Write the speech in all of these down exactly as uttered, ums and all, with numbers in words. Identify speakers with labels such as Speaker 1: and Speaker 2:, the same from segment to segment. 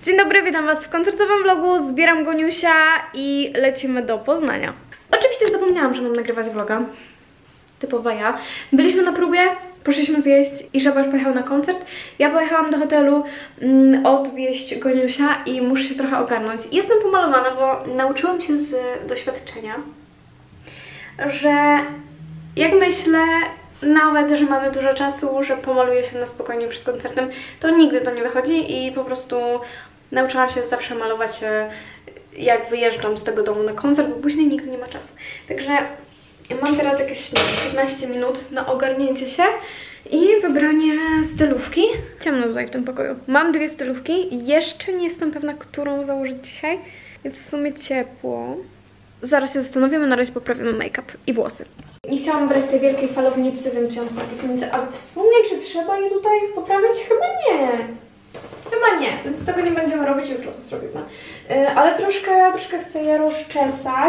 Speaker 1: Dzień dobry, witam was w koncertowym vlogu, zbieram Goniusia i lecimy do Poznania. Oczywiście zapomniałam, że mam nagrywać vloga. Typowa ja. Byliśmy na próbie, poszliśmy zjeść i Żaba już pojechał na koncert. Ja pojechałam do hotelu mm, odwieźć Goniusia i muszę się trochę ogarnąć. Jestem pomalowana, bo nauczyłam się z doświadczenia, że jak myślę, nawet, że mamy dużo czasu, że pomaluję się na spokojnie przed koncertem, to nigdy to nie wychodzi i po prostu nauczyłam się zawsze malować się, jak wyjeżdżam z tego domu na koncert, bo później nigdy nie ma czasu. Także mam teraz jakieś nie, piętnaście minut na ogarnięcie się i wybranie stylówki. Ciemno tutaj w tym pokoju. Mam dwie stylówki i jeszcze nie jestem pewna, którą założyć dzisiaj. Jest w sumie ciepło. Zaraz się zastanowimy, na razie poprawimy make-up i włosy. Nie chciałam brać tej wielkiej falownicy, więc wziąłam sobie pisownicę, ale w sumie czy trzeba je tutaj poprawiać? Chyba nie. Chyba nie, więc tego nie będziemy robić, jutro to zrobimy. Yy, ale troszkę, troszkę chcę je rozczesać.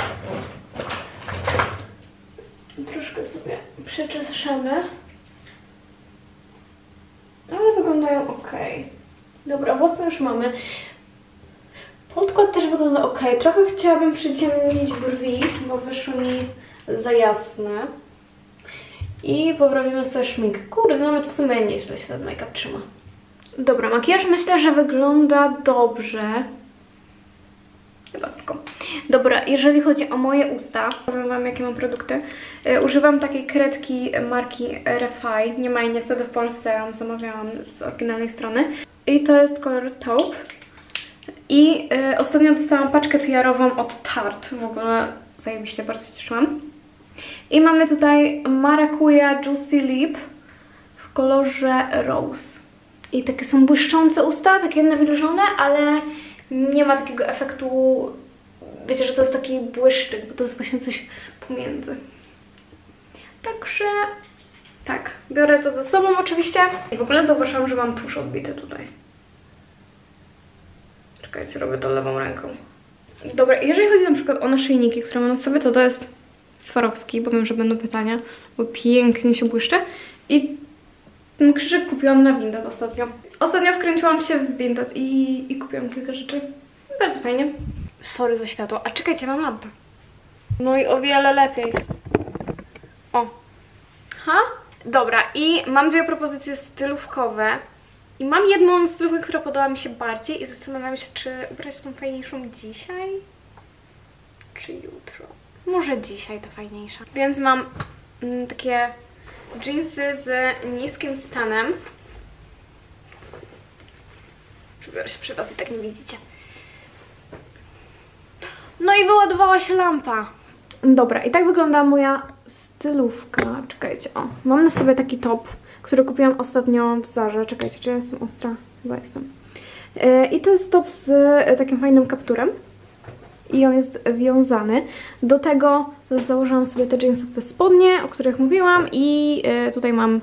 Speaker 1: Troszkę sobie przeczeszamy. Ale wyglądają ok. Dobra, włosy już mamy. Podkład też wygląda ok. Trochę chciałabym przyciemnić brwi, bo wyszły mi za jasne. I poprawimy sobie szminkę. Kurde, nawet w sumie nieźle się ten make-up trzyma. Dobra, makijaż myślę, że wygląda dobrze. Chyba spoko. Dobra, jeżeli chodzi o moje usta, powiem wam, jakie mam produkty. Yy, używam takiej kredki marki R F I. Nie ma jej niestety w Polsce, ja ją zamawiałam z oryginalnej strony. I to jest kolor taupe. I yy, ostatnio dostałam paczkę P R-ową od Tarte. W ogóle zajebiście, bardzo się cieszyłam. I mamy tutaj Maracuja Juicy Lip w kolorze Rose. I takie są błyszczące usta, takie nawilżone, ale nie ma takiego efektu, wiecie, że to jest taki błyszczyk, bo to jest właśnie coś pomiędzy. Także tak, biorę to ze sobą oczywiście. I w ogóle zauważyłam, że mam tusz odbity tutaj. Czekajcie, robię to lewą ręką. Dobra, jeżeli chodzi na przykład o naszyjniki, które mam na sobie, to to jest Swarowski, bo wiem, że będą pytania, bo pięknie się błyszczy. I ten krzyżyk kupiłam na Vinted ostatnio. Ostatnio wkręciłam się w Vinted i, i kupiłam kilka rzeczy. Bardzo fajnie. Sorry za światło. A czekajcie, mam lampę. No i o wiele lepiej. O. Ha? Dobra, i mam dwie propozycje stylówkowe. I mam jedną stylówkę, która podoba mi się bardziej i zastanawiam się, czy ubrać tą fajniejszą dzisiaj, czy jutro. Może dzisiaj ta fajniejsza. Więc mam mm, takie dżinsy z niskim stanem. Przybiorę się przy was i tak nie widzicie. No i wyładowała się lampa. Dobra, i tak wygląda moja stylówka. Czekajcie, o. Mam na sobie taki top, który kupiłam ostatnio w Zarze. Czekajcie, czy ja jestem ostra? Chyba jestem. Yy, I to jest top z yy, takim fajnym kapturem. I on jest wiązany. Do tego założyłam sobie te jeansowe spodnie, o których mówiłam. I yy, tutaj mam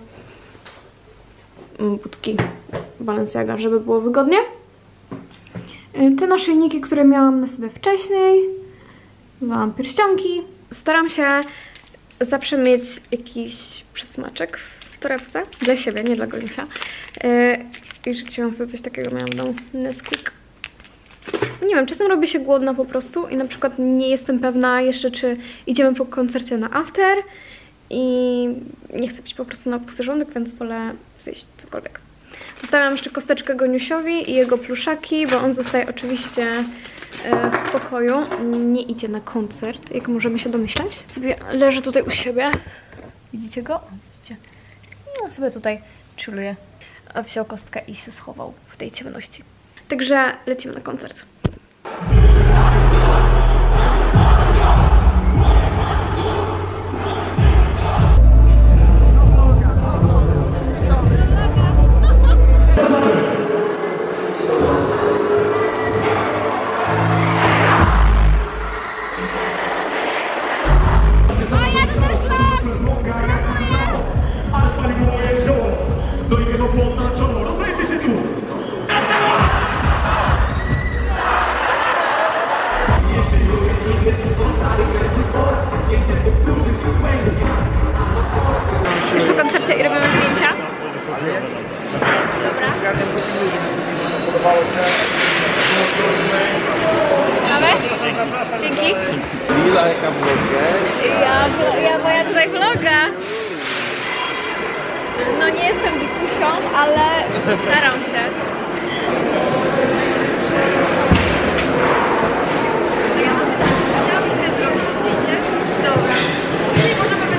Speaker 1: butki Balenciaga, żeby było wygodnie. Yy, te naszyjniki, które miałam na sobie wcześniej. Mam pierścionki. Staram się zawsze mieć jakiś przysmaczek w torebce. Dla siebie, nie dla Goniusia. Yy, I rzeczywiście sobie coś takiego miałam w domu. Nesquik. Nie wiem, czasem robię się głodna po prostu i na przykład nie jestem pewna jeszcze, czy idziemy po koncercie na after i nie chcę być po prostu na pusty żołądek, więc wolę zjeść cokolwiek. Zostawiam jeszcze kosteczkę Goniusiowi i jego pluszaki, bo on zostaje oczywiście w pokoju. Nie idzie na koncert, jak możemy się domyślać. Sobie leży tutaj u siebie. Widzicie go? Widzicie? I on sobie tutaj chilluje. A wziął kostkę i się schował w tej ciemności. Także lecimy na koncert.
Speaker 2: Rozdajcie się tu!
Speaker 1: Mamy? Dzięki.
Speaker 2: Lila jaka vlogger?
Speaker 1: Ja, ja, bo ja tutaj vloga. No nie jestem bitusią, ale staram się. Ja mam pytanie, chciałabym sobie zrobić to zdjęcie? Dobra. Czyli możemy...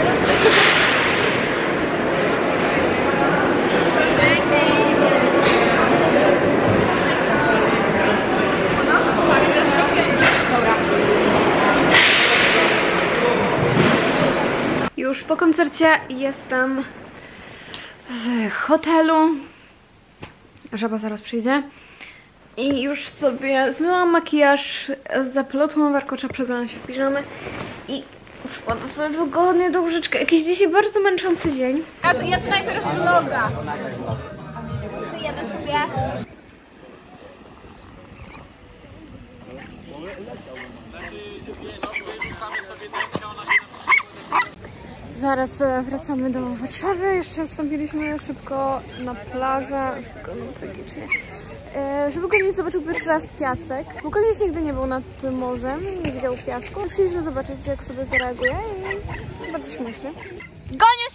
Speaker 1: Już po koncercie jestem w hotelu. Żaba zaraz przyjdzie. I już sobie zmyłam makijaż, zaplotłam warkocza, przebrałam się w piżamę i wkładam sobie wygodnie do łóżeczka. Jakiś dzisiaj bardzo męczący dzień.
Speaker 3: Ja, ja to najpierw vloga. Wyjadę sobie.
Speaker 1: Zaraz wracamy do Warszawy. Jeszcze wstąpiliśmy szybko na plażę. Szybko, no tragicznie. E, żeby Goniuś zobaczył pierwszy raz piasek. Bo Goniuś nigdy nie był nad tym morzem, nie widział piasku. Chcieliśmy zobaczyć, jak sobie zareaguje i bardzo śmieszne.
Speaker 3: Goniuś!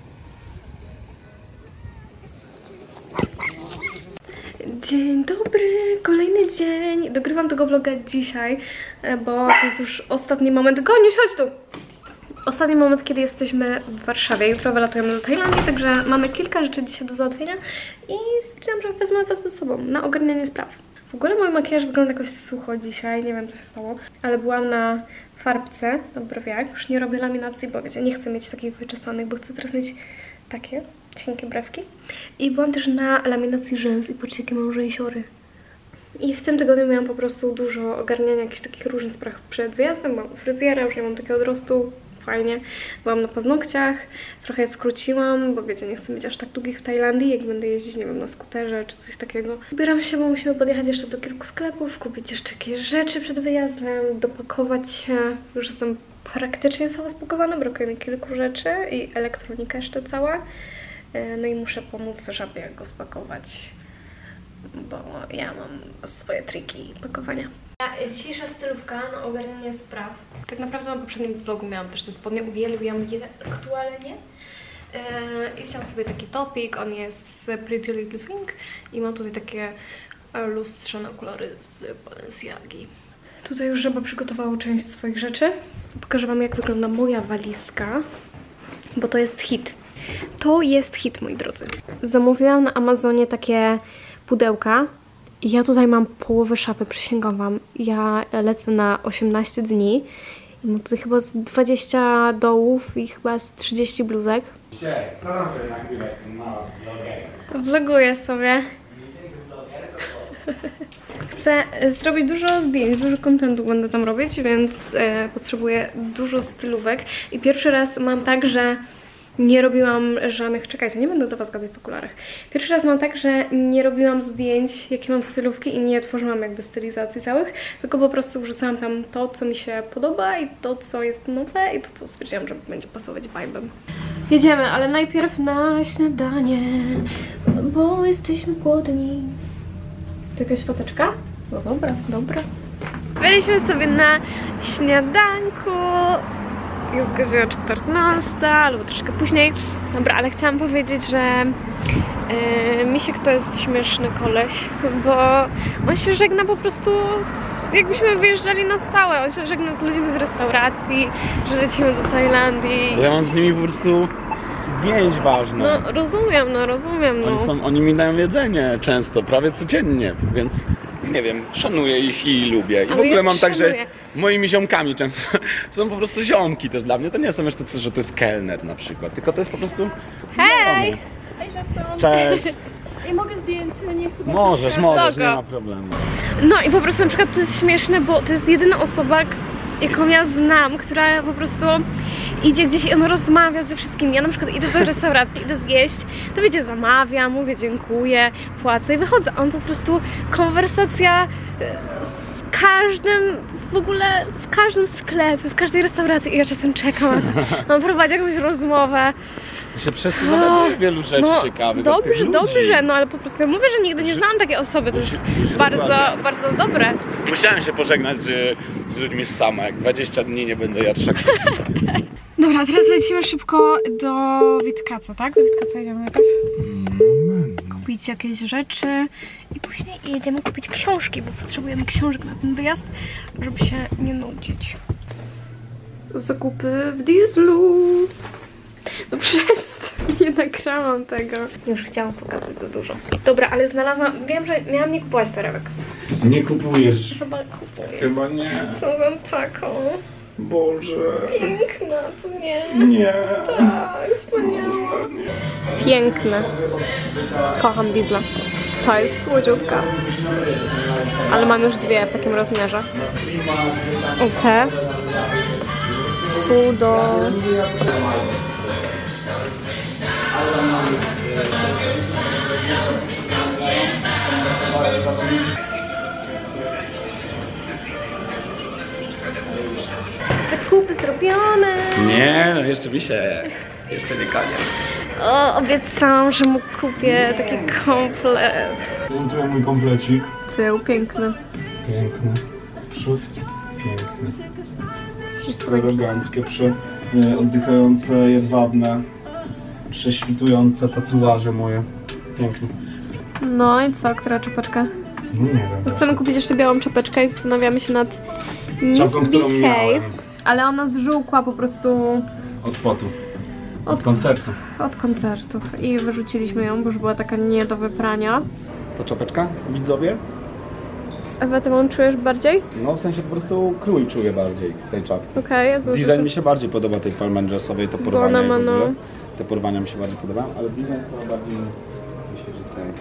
Speaker 1: Dzień dobry, kolejny dzień. Dogrywam tego vloga dzisiaj, bo to jest już ostatni moment. Goniuś, chodź tu! Ostatni moment, kiedy jesteśmy w Warszawie. Jutro wylatujemy do Tajlandii, także mamy kilka rzeczy dzisiaj do załatwienia i stwierdziłam, że wezmę was ze sobą na ogarnianie spraw. W ogóle mój makijaż wygląda jakoś sucho dzisiaj, nie wiem co się stało, ale byłam na farbce, na brwiach. Już nie robię laminacji, bo wiecie, nie chcę mieć takich wyczesanych, bo chcę teraz mieć takie cienkie brewki. I byłam też na laminacji rzęs i patrzcie, jakie mam rzęsiory. I w tym tygodniu miałam po prostu dużo ogarniania jakichś takich różnych spraw przed wyjazdem. Mam fryzjera, już nie mam takiego odrostu. Fajnie. Byłam na paznokciach, trochę je skróciłam, bo wiecie, nie chcę mieć aż tak długich w Tajlandii, jak będę jeździć, nie wiem, na skuterze czy coś takiego. Ubieram się, bo musimy podjechać jeszcze do kilku sklepów, kupić jeszcze jakieś rzeczy przed wyjazdem, dopakować się. Już jestem praktycznie cała spakowana, brakuje mi kilku rzeczy i elektronika jeszcze cała. No i muszę pomóc żabie go spakować, bo ja mam swoje triki pakowania. Dzisiejsza stylówka na ogarnianie spraw. Tak naprawdę na poprzednim vlogu miałam też te spodnie, uwielbiam je aktualnie. Yy, I chciałam sobie taki topik, on jest z Pretty Little Thing i mam tutaj takie lustrzane okulary z Balenciagi. Tutaj już żaba przygotowała część swoich rzeczy. Pokażę wam, jak wygląda moja walizka, bo to jest hit. To jest hit, moi drodzy. Zamówiłam na Amazonie takie pudełka. I ja tutaj mam połowę szafy, przysięgam wam. Ja lecę na osiemnaście dni i mam tutaj chyba z dwadzieścia dołów i chyba z trzydzieści bluzek. Vloguję sobie. Chcę zrobić dużo zdjęć, dużo kontentu będę tam robić, więc e, potrzebuję dużo stylówek. I pierwszy raz mam tak, że nie robiłam żadnych... Czekajcie, nie będę do was gadać w okularach. Pierwszy raz mam tak, że nie robiłam zdjęć, jakie mam stylówki i nie tworzyłam jakby stylizacji całych, tylko po prostu wrzucałam tam to, co mi się podoba i to, co jest nowe i to, co stwierdziłam, że będzie pasować vibe'em. Jedziemy, ale najpierw na śniadanie, bo jesteśmy głodni. To jakaś foteczka? No dobra, dobra. Byliśmy sobie na śniadanku. Jest godzina czternasta albo troszkę później. Dobra, ale chciałam powiedzieć, że yy, Misiek to jest śmieszny koleś, bo on się żegna po prostu z, jakbyśmy wyjeżdżali na stałe. On się żegna z ludźmi z restauracji, że lecimy do Tajlandii.
Speaker 2: Ja mam z nimi po prostu więź ważną.
Speaker 1: No rozumiem, no rozumiem. No.
Speaker 2: Oni, są, oni mi dają jedzenie często, prawie codziennie, więc nie wiem, szanuję ich i lubię. I
Speaker 1: Ale
Speaker 2: w ogóle
Speaker 1: ja
Speaker 2: mam tak, że
Speaker 1: szanuję.
Speaker 2: moimi ziomkami często są po prostu ziomki też dla mnie. To nie są jeszcze tacy, że to jest kelner na przykład, tylko to jest po prostu
Speaker 1: Hej!
Speaker 2: znajomy. Cześć!
Speaker 1: I mogę zdjęć, nie chcę.
Speaker 2: Możesz, możesz, nie
Speaker 1: Spoko.
Speaker 2: ma problemu.
Speaker 1: No i po prostu na przykład to jest śmieszne, bo to jest jedyna osoba, jaką ja znam, która po prostu idzie gdzieś i on rozmawia ze wszystkimi. Ja na przykład idę do restauracji, idę zjeść, to wiecie, zamawiam, mówię dziękuję, płacę i wychodzę. On po prostu konwersacja z każdym, w ogóle w każdym sklepie, w każdej restauracji i ja czasem czekam, on prowadzi jakąś rozmowę.
Speaker 2: Że przez to nawet wielu rzeczy
Speaker 1: no,
Speaker 2: ciekawych.
Speaker 1: Dobrze, dobrze, no ale po prostu ja mówię, że nigdy nie znałam takiej osoby, to jest bardzo, bardzo dobre.
Speaker 2: Musiałem się pożegnać z, z ludźmi sama, jak dwadzieścia dni nie będę jadł szak.
Speaker 1: Dobra, teraz lecimy szybko do Witkaca, tak? Do Witkaca jedziemy najpierw. Kupić jakieś rzeczy i później jedziemy kupić książki, bo potrzebujemy książek na ten wyjazd, żeby się nie nudzić. Zakupy w Dieslu. No przestań, nie nagrałam tego. Już chciałam pokazać za dużo. Dobra, ale znalazłam, wiem, że miałam nie kupować torebek.
Speaker 2: Nie kupujesz.
Speaker 1: Chyba kupuję.
Speaker 2: Chyba nie.
Speaker 1: Znalazłam taką.
Speaker 2: Boże.
Speaker 1: Piękna, co nie?
Speaker 2: Nie.
Speaker 1: Tak, wspaniała. Piękne. Kocham Diesla. To jest słodziutka. Ale mam już dwie w takim rozmiarze. O te. Cudo. Zakupy zrobione.
Speaker 2: Nie, no jeszcze mi się. Jeszcze nie koniec.
Speaker 1: O, obiecałam, że mu kupię taki komplet.
Speaker 4: Prezentuję mój komplecik.
Speaker 1: Tył piękny.
Speaker 4: Piękny. Przód. Piękny.
Speaker 1: Wszystko
Speaker 4: Eleganckie, prze, e, oddychające, jedwabne, prześwitujące tatuaże moje. Pięknie.
Speaker 1: No i co, która czapeczka?
Speaker 4: No nie wiem.
Speaker 1: Chcemy kupić jeszcze białą czapeczkę i zastanawiamy się nad
Speaker 4: Czapką, którą
Speaker 1: Misbehave,
Speaker 4: miałem.
Speaker 1: ale ona zżółkła po prostu
Speaker 4: Od potu. Od,
Speaker 1: Od-
Speaker 4: koncertu.
Speaker 1: od koncertów i wyrzuciliśmy ją, bo już była taka nie do wyprania.
Speaker 4: Ta czapeczka, widzowie?
Speaker 1: Ewa, ty ją czujesz bardziej?
Speaker 4: No w sensie po prostu krój czuję bardziej tej czapki.
Speaker 1: Okej, ja zobaczę.
Speaker 4: Design mi się bardziej podoba tej Palm Dressowej, to
Speaker 1: Bo
Speaker 4: porwania
Speaker 1: ona
Speaker 4: i w
Speaker 1: ma,
Speaker 4: ogóle.
Speaker 1: no.
Speaker 4: Te porwania mi się bardziej podobają, ale design chyba bardziej myślę, że ten.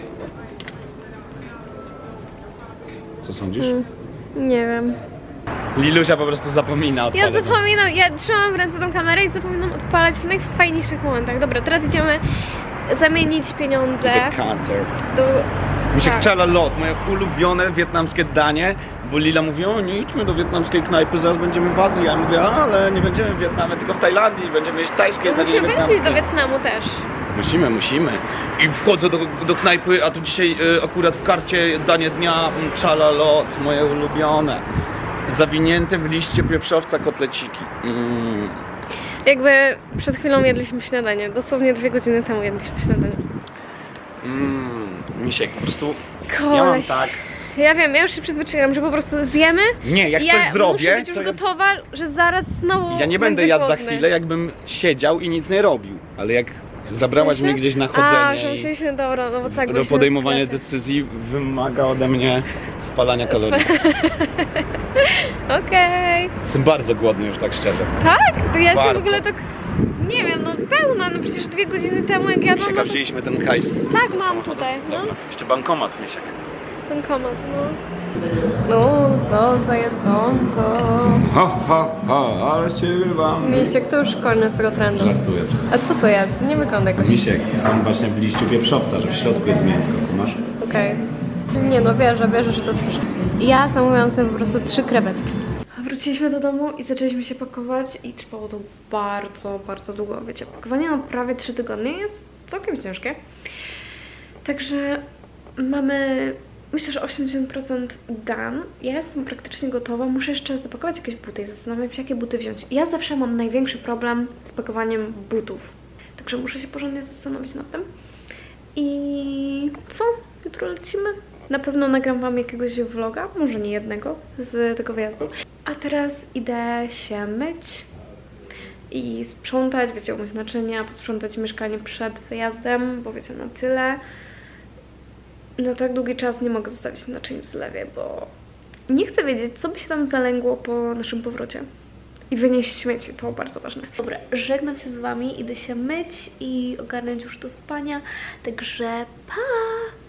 Speaker 4: Co sądzisz?
Speaker 1: Mm. Nie wiem.
Speaker 2: Lilusia po prostu zapomina
Speaker 1: Ja
Speaker 2: odpalać.
Speaker 1: zapominam, ja trzymam w ręce tą kamerę i zapominam odpalać w najfajniejszych momentach. Dobra, teraz idziemy zamienić pieniądze
Speaker 2: Decanter.
Speaker 1: do...
Speaker 2: Misiek
Speaker 1: Tak.
Speaker 2: Chala Lot, moje ulubione wietnamskie danie, bo Lila mówi, o nie idźmy do wietnamskiej knajpy, zaraz będziemy w Azji. Ja mówię, ale nie będziemy w Wietnamie, tylko w Tajlandii, będziemy jeść tajskie jedzenie
Speaker 1: Musimy
Speaker 2: wietnamskie.
Speaker 1: wrócić do Wietnamu też.
Speaker 2: Musimy, musimy. I wchodzę do, do knajpy, a tu dzisiaj y, akurat w karcie danie dnia mm, Chala Lot, moje ulubione. Zawinięte w liście pieprzowca kotleciki. Mm.
Speaker 1: Jakby przed chwilą jedliśmy śniadanie, dosłownie dwie godziny temu jedliśmy śniadanie.
Speaker 2: Mm. Misiek, po prostu
Speaker 1: Koleś.
Speaker 2: ja mam tak.
Speaker 1: Ja wiem, ja już się przyzwyczaiłam, że po prostu zjemy.
Speaker 2: Nie, jak
Speaker 1: i ja
Speaker 2: coś zrobię,
Speaker 1: muszę być już
Speaker 2: to ja-
Speaker 1: gotowa, że zaraz znowu
Speaker 2: Ja nie będę
Speaker 1: będzie
Speaker 2: jadł za
Speaker 1: głodny.
Speaker 2: chwilę, jakbym siedział i nic nie robił. Ale jak zabrałaś
Speaker 1: W sensie?
Speaker 2: mnie gdzieś na
Speaker 1: A,
Speaker 2: chodzenie
Speaker 1: że
Speaker 2: i
Speaker 1: myśleliśmy, dobra, no bo tak,
Speaker 2: do
Speaker 1: byliśmy
Speaker 2: podejmowania
Speaker 1: w sklepie.
Speaker 2: decyzji wymaga ode mnie spalania kalorii.
Speaker 1: Okej.
Speaker 2: Jestem bardzo głodny już, tak szczerze.
Speaker 1: Tak? To ja jestem
Speaker 2: Bardzo.
Speaker 1: w ogóle tak, nie wiem, no pełna, no przecież dwie godziny temu jak jadłam,
Speaker 2: Misiek,
Speaker 1: no
Speaker 2: a
Speaker 1: to
Speaker 2: wzięliśmy ten hajs z
Speaker 1: Tak, mam
Speaker 2: samochodu.
Speaker 1: tutaj, no.
Speaker 2: Dobra. Jeszcze bankomat, Misiek.
Speaker 1: ten komat, no. No, co za jedzonko.
Speaker 4: Ha, ha, ha, ale z ciebie wam.
Speaker 1: Misiek, to już koniec tego trendu.
Speaker 4: Żartuję.
Speaker 1: A co to jest? Nie wygląda jakoś...
Speaker 4: Misiek, są właśnie w liściu pieprzowca, że w środku jest mięsko, masz?
Speaker 1: Okej. Nie no, wierzę, wierzę, że to jest pyszne. Ja zamówiłam sobie po prostu trzy krewetki. Wróciliśmy do domu i zaczęliśmy się pakować i trwało to bardzo, bardzo długo. Wiecie, pakowanie na prawie trzy tygodnie jest całkiem ciężkie. Także mamy, myślę, że osiemdziesiąt procent done. Ja jestem praktycznie gotowa. Muszę jeszcze zapakować jakieś buty i zastanawiam się, jakie buty wziąć. Ja zawsze mam największy problem z pakowaniem butów. Także muszę się porządnie zastanowić nad tym. I co? Jutro lecimy. Na pewno nagram wam jakiegoś vloga, może nie jednego, z tego wyjazdu. A teraz idę się myć i sprzątać, wiecie, umyć naczynia, posprzątać mieszkanie przed wyjazdem, bo wiecie, na tyle. Na tak długi czas nie mogę zostawić naczyń w zlewie, bo nie chcę wiedzieć, co by się tam zalęgło po naszym powrocie. I wynieść śmieci, to bardzo ważne. Dobra, żegnam się z wami, idę się myć i ogarnąć już do spania, także pa!